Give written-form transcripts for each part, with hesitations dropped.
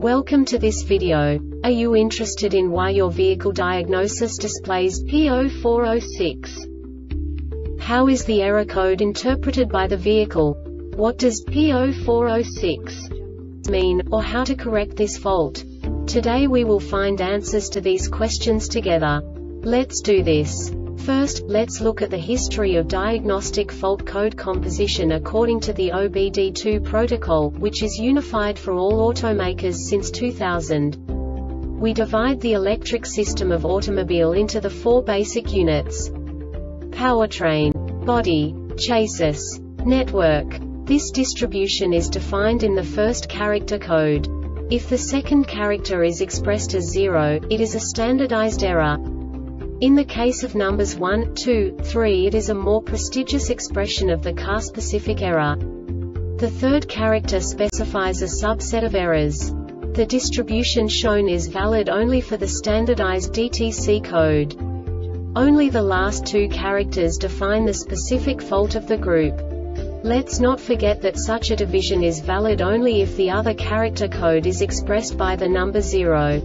Welcome to this video. Are you interested in why your vehicle diagnosis displays P0406? How is the error code interpreted by the vehicle? What does P0406 mean, or how to correct this fault? Today we will find answers to these questions together. Let's do this. First, let's look at the history of diagnostic fault code composition according to the OBD2 protocol, which is unified for all automakers since 2000. We divide the electric system of automobile into the four basic units: powertrain, body, chassis, network. This distribution is defined in the first character code. If the second character is expressed as 0, it is a standardized error. In the case of numbers 1, 2, 3, it is a more prestigious expression of the car-specific error. The third character specifies a subset of errors. The distribution shown is valid only for the standardized DTC code. Only the last two characters define the specific fault of the group. Let's not forget that such a division is valid only if the other character code is expressed by the number 0.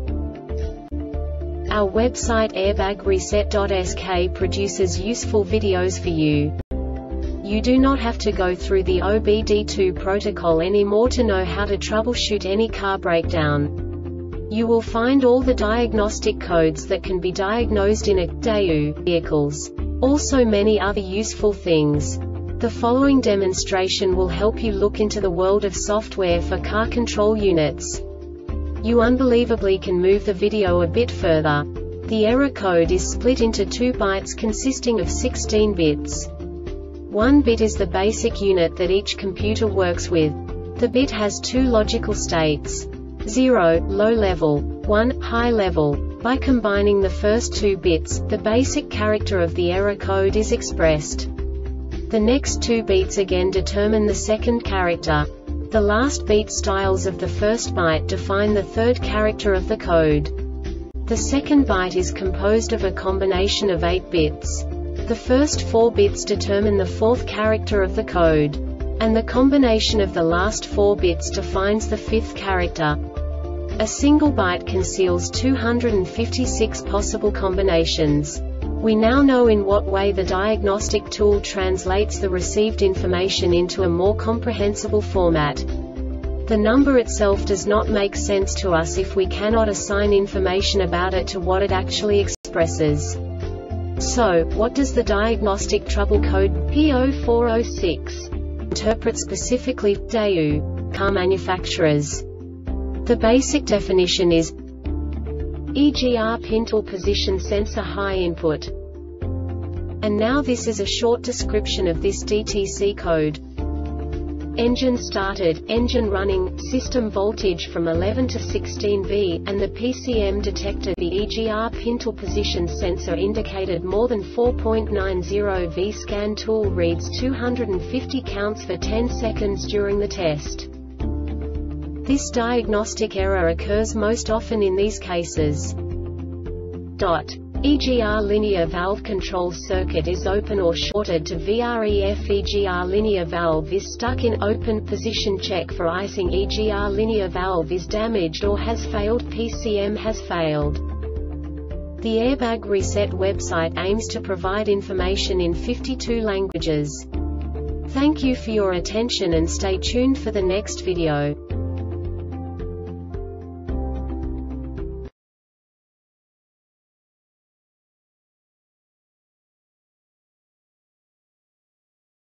Our website airbagreset.sk produces useful videos for you. You do not have to go through the OBD2 protocol anymore to know how to troubleshoot any car breakdown. You will find all the diagnostic codes that can be diagnosed in a DAU vehicles. Also many other useful things. The following demonstration will help you look into the world of software for car control units. You unbelievably can move the video a bit further. The error code is split into 2 bytes consisting of 16 bits. 1 bit is the basic unit that each computer works with. The bit has 2 logical states: 0, low level, 1, high level. By combining the first 2 bits, the basic character of the error code is expressed. The next 2 beats again determine the second character. The last beat styles of the first byte define the third character of the code. The second byte is composed of a combination of 8 bits. The first 4 bits determine the fourth character of the code. And the combination of the last 4 bits defines the fifth character. A single byte conceals 256 possible combinations. We now know in what way the diagnostic tool translates the received information into a more comprehensible format. The number itself does not make sense to us if we cannot assign information about it to what it actually expresses. So, what does the diagnostic trouble code P0406 interpret specifically for DAU car manufacturers? The basic definition is EGR pin tool position sensor high input. And now this is a short description of this DTC code. Engine started, engine running, system voltage from 11 to 16 V, and the PCM detected the EGR pin tool position sensor indicated more than 4.90 V. Scan tool reads 250 counts for 10 seconds during the test. This diagnostic error occurs most often in these cases. EGR linear valve control circuit is open or shorted to VREF. EGR linear valve is stuck in open position. Check for icing. EGR linear valve is damaged or has failed. PCM has failed. The Airbag Reset website aims to provide information in 52 languages. Thank you for your attention and stay tuned for the next video.